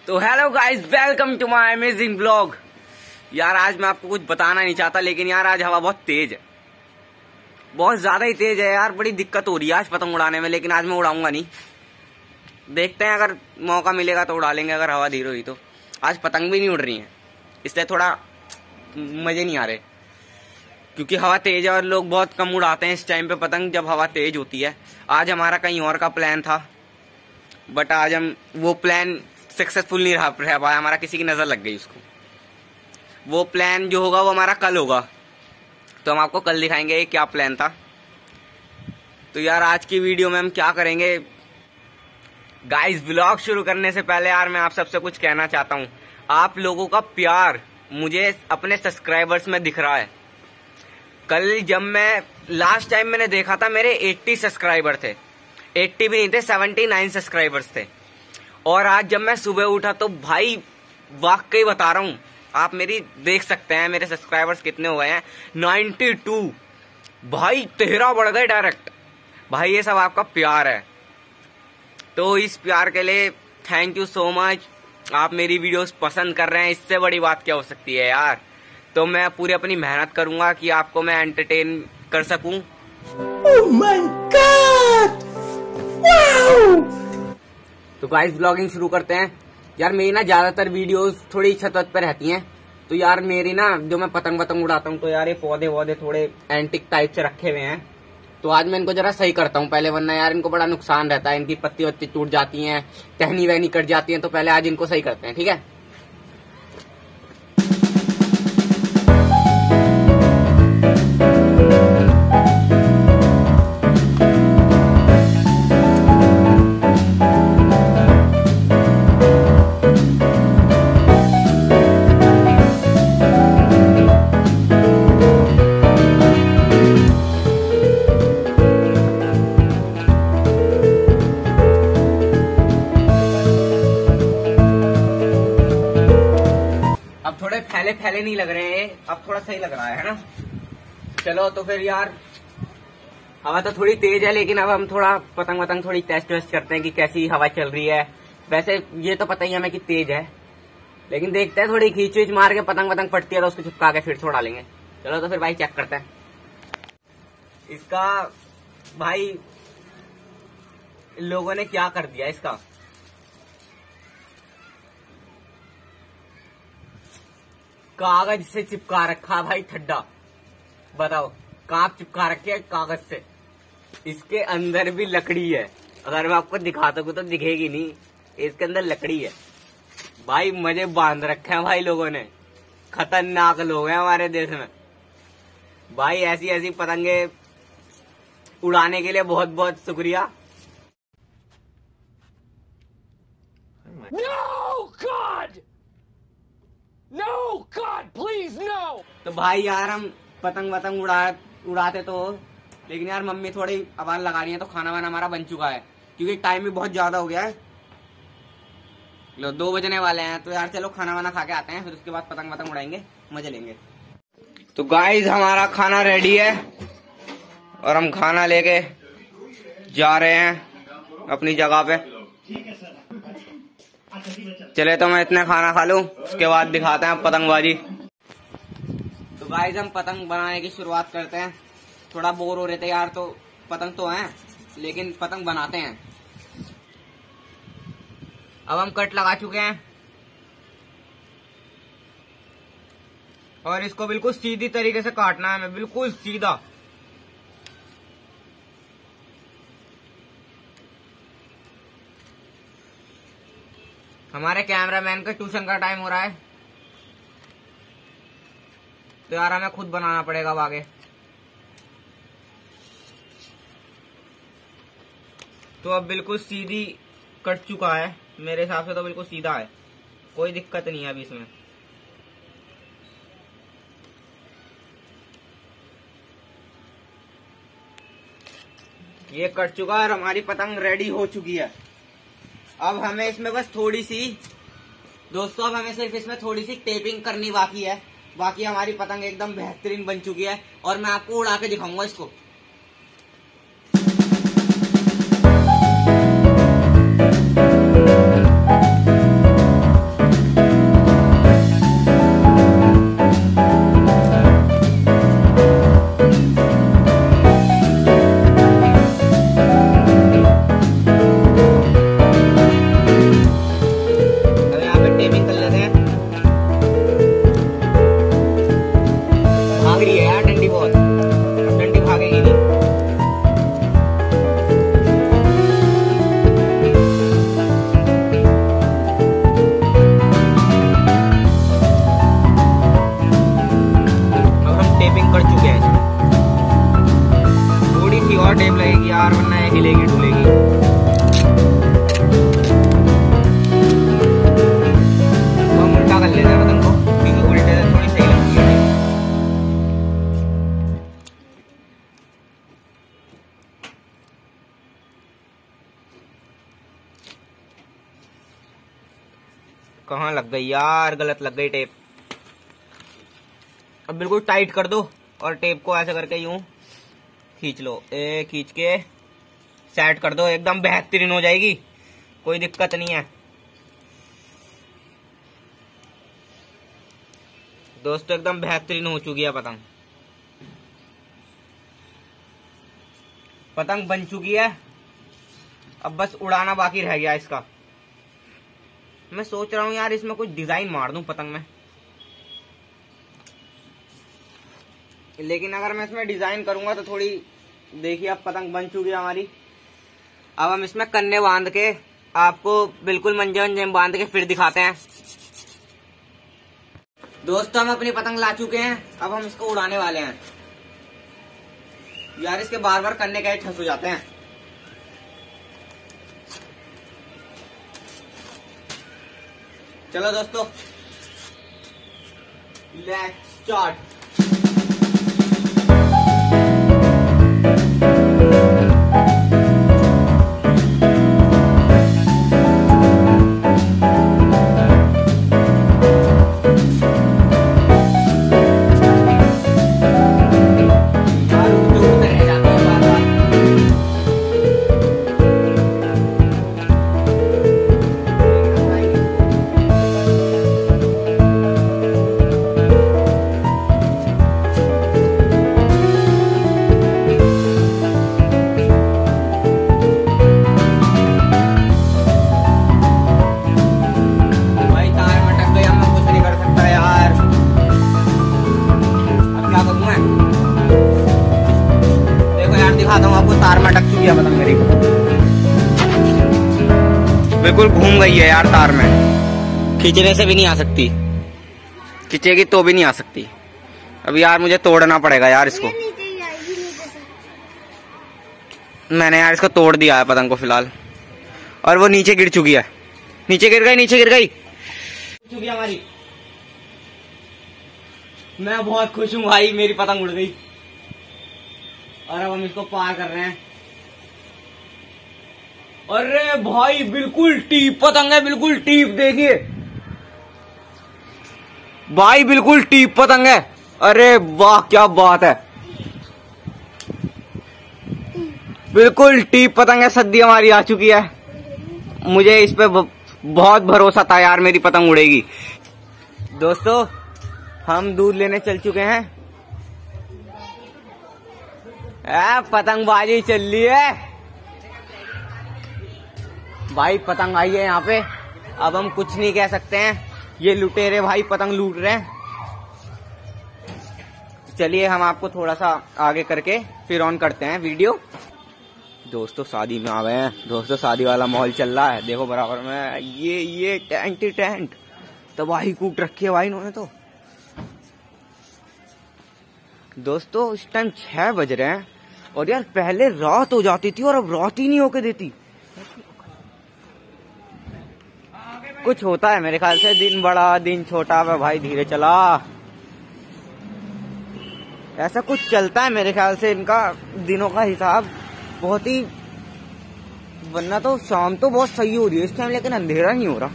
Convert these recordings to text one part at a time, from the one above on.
तो hello guys, welcome to my amazing blog. यार आज मैं आपको कुछ बताना नहीं चाहता, लेकिन यार आज हवा बहुत तेज है, बहुत ज्यादा ही तेज है यार। बड़ी दिक्कत हो रही है आज पतंग उड़ाने में, लेकिन आज मैं उड़ाऊंगा नहीं। देखते हैं, अगर मौका मिलेगा तो उड़ा लेंगे, अगर हवा धीरे हुई तो। आज पतंग भी नहीं उड़ रही है, इसलिए थोड़ा मजे नहीं आ रहे, क्योंकि हवा तेज है और लोग बहुत कम उड़ाते हैं इस टाइम पे पतंग, जब हवा तेज होती है। आज हमारा कहीं और का प्लान था, बट आज हम वो प्लान सक्सेसफुल नहीं रह पाया, हमारा किसी की नजर लग गई उसको। वो प्लान जो होगा वो हमारा कल होगा, तो हम आपको कल दिखाएंगे ये क्या प्लान था। तो यार आज की वीडियो में हम क्या करेंगे गाइस, व्लॉग शुरू करने से पहले यार मैं आप सबसे कुछ कहना चाहता हूँ। आप लोगों का प्यार मुझे अपने सब्सक्राइबर्स में दिख रहा है। कल जब मैं लास्ट टाइम मैंने देखा था, मेरे 80 सब्सक्राइबर थे, 80 भी नहीं थे, 79 सब्सक्राइबर्स थे। और आज जब मैं सुबह उठा तो भाई वाकई बता रहा हूँ, आप मेरी देख सकते हैं मेरे सब्सक्राइबर्स कितने हुए हैं, 92। भाई 13 बढ़ गए डायरेक्ट। भाई ये सब आपका प्यार है, तो इस प्यार के लिए थैंक यू सो मच। आप मेरी वीडियोस पसंद कर रहे हैं, इससे बड़ी बात क्या हो सकती है यार। तो मैं पूरी अपनी मेहनत करूंगा कि आपको मैं एंटरटेन कर सकूं। Oh my god, wow. तो गाइस ब्लॉगिंग शुरू करते हैं। यार मेरी ना ज्यादातर वीडियोस थोड़ी छत पे रहती हैं, तो यार मेरी ना जो मैं पतंग उड़ाता हूँ, तो यार ये पौधे वौधे थोड़े एंटिक टाइप से रखे हुए हैं, तो आज मैं इनको जरा सही करता हूँ पहले, वरना यार इनको बड़ा नुकसान रहता है, इनकी पत्ती वत्ती टूट जाती हैं, टहनी वहनी कट जाती हैं, तो पहले आज इनको सही करते हैं, ठीक है। फैले नहीं लग रहे हैं, अब थोड़ा सही लग रहा है ना। चलो तो फिर यार, हवा तो थोड़ी तेज है, लेकिन अब हम थोड़ा पतंग थोड़ी टेस्ट वेस्ट करते हैं कि कैसी हवा चल रही है। वैसे ये तो पता ही हमें कि तेज है, लेकिन देखते हैं, थोड़ी खींच वीच मार के पतंग फटती है तो उसको चिपका के फिर छोड़ा लेंगे। चलो तो फिर भाई चेक करते हैं इसका। भाई लोगों ने क्या कर दिया इसका, कागज से चिपका रखा भाई ठड्डा। बताओ कहाँ चिपका रखे है कागज से, इसके अंदर भी लकड़ी है। अगर मैं आपको दिखा सकूं तो दिखेगी नहीं, इसके अंदर लकड़ी है। भाई मजे बांध रखे हैं भाई लोगों ने, खतरनाक लोग हैं हमारे देश में। भाई ऐसी ऐसी पतंगे उड़ाने के लिए बहुत बहुत शुक्रिया। No God, no God, please no। तो भाई यार हम पतंग उड़ाते तो, लेकिन यार मम्मी थोड़ी आवाज लगा रही है, तो खाना वाना हमारा बन चुका है, क्योंकि टाइम भी बहुत ज्यादा हो गया है। लो 2 बजने वाले हैं, तो यार चलो खाना वाना खा के आते हैं, फिर उसके बाद पतंग उड़ाएंगे, मजे लेंगे। तो गाइस हमारा खाना रेडी है और हम खाना लेके जा रहे हैं अपनी जगह पे। चले तो मैं इतने खाना खा लूं, उसके बाद दिखाते हैं पतंगबाजी। तो गाइस हम पतंग बनाने की शुरुआत करते हैं। थोड़ा बोर हो रहे थे यार, तो पतंग तो हैं, लेकिन पतंग बनाते हैं। अब हम कट लगा चुके हैं और इसको बिल्कुल सीधी तरीके से काटना है हमें, बिल्कुल सीधा। हमारे कैमरामैन का ट्यूशन का टाइम हो रहा है, तो यार हमें खुद बनाना पड़ेगा अब आगे। तो अब बिल्कुल सीधी कट चुका है, मेरे हिसाब से तो बिल्कुल सीधा है, कोई दिक्कत नहीं है अभी इसमें। ये कट चुका है और हमारी पतंग रेडी हो चुकी है। अब हमें इसमें बस थोड़ी सी दोस्तों, अब हमें सिर्फ इसमें थोड़ी सी टेपिंग करनी बाकी है, बाकी हमारी पतंग एकदम बेहतरीन बन चुकी है और मैं आपको उड़ा के दिखाऊंगा इसको। कहाँ लग गई यार, गलत लग गई टेप। अब बिल्कुल टाइट कर दो और टेप को ऐसे करके यूं खींच लो, खींच के सेट कर दो, एकदम बेहतरीन हो जाएगी, कोई दिक्कत नहीं है। दोस्तों एकदम बेहतरीन हो चुकी है पतंग। पतंग बन चुकी है, अब बस उड़ाना बाकी रह गया इसका। मैं सोच रहा हूँ यार इसमें कुछ डिजाइन मार दूं पतंग में, लेकिन अगर मैं इसमें डिजाइन करूंगा तो थोड़ी, देखिए अब पतंग बन चुकी है हमारी। अब हम इसमें कन्ने बांध के आपको बिल्कुल मंजे मंजे में बांध के फिर दिखाते हैं। दोस्तों हम अपनी पतंग ला चुके हैं, अब हम इसको उड़ाने वाले हैं। यार इसके बार बार कन्ने का ठस हो जाते हैं। चलो दोस्तों लेट्स स्टार्ट। दिखाता हूँ आपको, तार में अटक चुकी है पतंग मेरी, बिल्कुल घूम गई है यार तार में। खींचने से भी नहीं आ सकती, खींचेगी तो भी नहीं आ सकती। अब यार मुझे तोड़ना पड़ेगा यार इसको। मैंने यार इसको तोड़ दिया है पतंग को फिलहाल, और वो नीचे गिर चुकी है, नीचे गिर गई, नीचे गिर गई चुकी हमारी। मैं बहुत खुश हूँ भाई, मेरी पतंग उड़ गई। और अब हम इसको पार कर रहे हैं। अरे भाई बिल्कुल टीप पतंग है, बिल्कुल टीप, देखिए भाई बिल्कुल टीप पतंग है। अरे वाह क्या बात है, बिल्कुल टीप पतंग है। सद्दी हमारी आ चुकी है, मुझे इस पे बहुत भरोसा था यार मेरी पतंग उड़ेगी। दोस्तों हम दूध लेने चल चुके हैं, पतंगबाजी चल रही है भाई, पतंग आई है यहाँ पे। अब हम कुछ नहीं कह सकते हैं, ये लुटेरे भाई पतंग लूट रहे हैं। चलिए हम आपको थोड़ा सा आगे करके फिर ऑन करते हैं वीडियो। दोस्तों शादी में आ गए हैं, दोस्तों शादी वाला माहौल चल रहा है, देखो बराबर में ये टेंट ही टेंट तबाही कूट रखी है भाई इन्होंने तो। दोस्तों इस टाइम 6 बज रहे हैं, और यार पहले रात हो जाती थी और अब रात ही नहीं होके देती। कुछ होता है मेरे ख्याल से, दिन बड़ा दिन छोटा भाई, धीरे चला, ऐसा कुछ चलता है मेरे ख्याल से इनका दिनों का हिसाब बहुत ही। वरना तो शाम तो बहुत सही हो रही है इस टाइम, लेकिन अंधेरा नहीं हो रहा।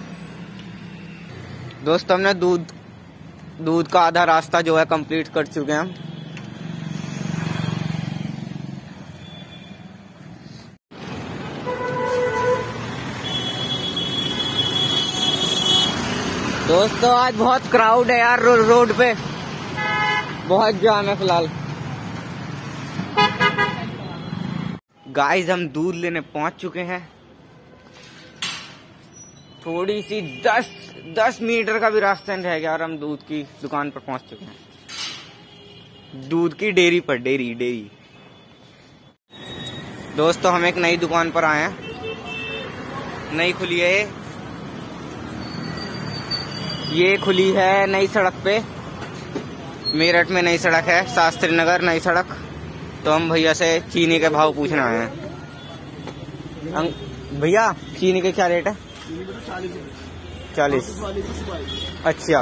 दोस्तों हमने दूध का आधा रास्ता जो है कंप्लीट कर चुके हैं हम। दोस्तों आज बहुत क्राउड है यार रोड पे, बहुत जाम है फिलहाल। गाइस हम दूध लेने पहुंच चुके हैं, थोड़ी सी 10 मीटर का भी रास्ता नहीं रह गया और हम दूध की दुकान पर पहुंच चुके हैं, दूध की डेयरी पर। डेयरी दोस्तों हम एक नई दुकान पर आए हैं, नई खुली है ये खुली है नई सड़क पे, मेरठ में नई सड़क है, शास्त्री नगर नई सड़क। तो हम भैया से चीनी के भाव पूछने आए हैं। भैया चीनी के क्या रेट है? 40। अच्छा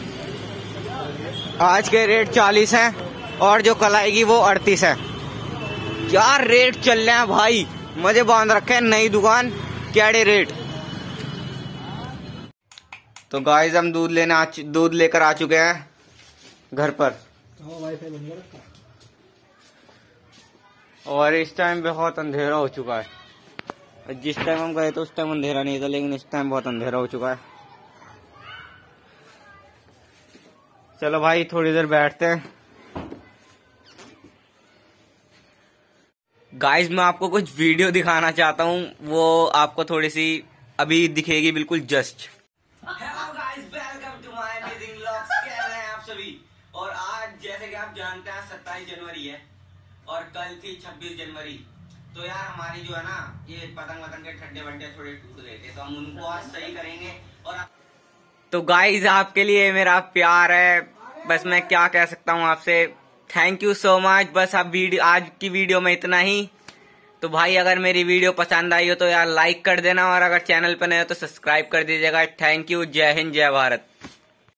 आज के रेट 40 हैं, और जो कल आएगी वो 38 है। क्या रेट चल रहे हैं भाई, मजे बांध रखे हैं। नई दुकान क्या रेट। तो गाइस हम दूध लेकर आ चुके हैं घर पर। और इस टाइम बहुत अंधेरा हो चुका है। जिस टाइम हम गए तो उस टाइम अंधेरा नहीं था, लेकिन इस टाइम बहुत अंधेरा हो चुका है। चलो भाई थोड़ी देर बैठते हैं। गाइस मैं आपको कुछ वीडियो दिखाना चाहता हूँ, वो आपको थोड़ी सी अभी दिखेगी बिल्कुल just. Hello guys, welcome to my amazing vlogs. कैसे हैं आप सभी? और आज जैसे कि आप जानते हैं 27 जनवरी है और कल थी 26 जनवरी। तो यार हमारी जो है ना ये पतंग के ठड्डे बंडे थोड़े टूट गए थे, तो हम उनको आज सही करेंगे। और तो गाइस आपके लिए मेरा प्यार है, बस मैं क्या कह सकता हूँ आपसे। Thank you so much. बस अब आज की वीडियो में इतना ही। तो भाई अगर मेरी वीडियो पसंद आई हो तो यार लाइक कर देना, और अगर चैनल पर नए हो तो सब्सक्राइब कर दीजिएगा। Thank you. जय हिंद, जय भारत।